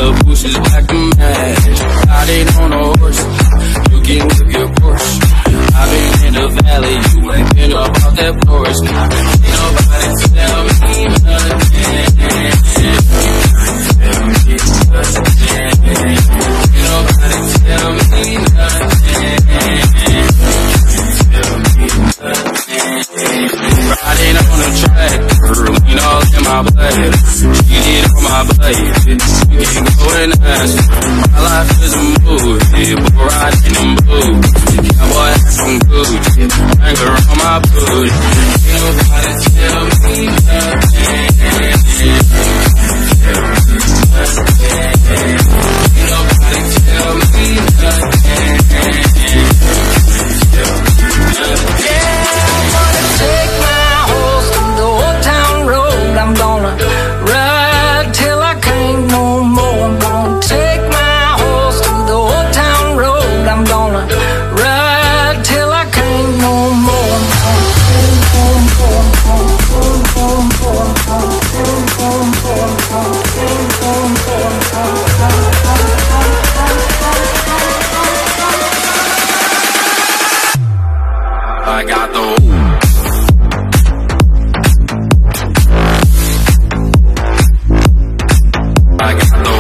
The bushes like a match. Riding on a horse, you can whip your Porsche. I've been in the valley, you ain't been about that Porsche. Ain't nobody tell me nothing. Ain't nobody tell me nothing. Riding on the track, lean all in my blood. She did on my blade. You can't go and ask. My life is a movie, but riding in them boots. Cowboy hat from Gucci, anger on my booty. Ain't nobody tell me nothing. Ain't nobody tell me nothing. Take my horse to the old town road. I'm gonna ride till I can't no more. I'm gonna take my horse to the old town road. I'm gonna ride till I can't no more. I got the I got the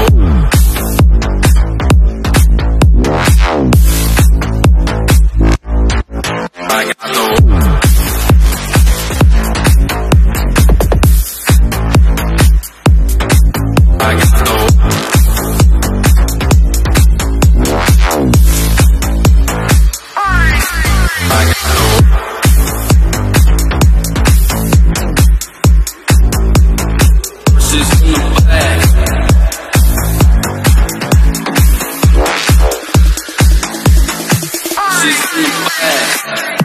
I got the I got the horses in the back. Horses in the back.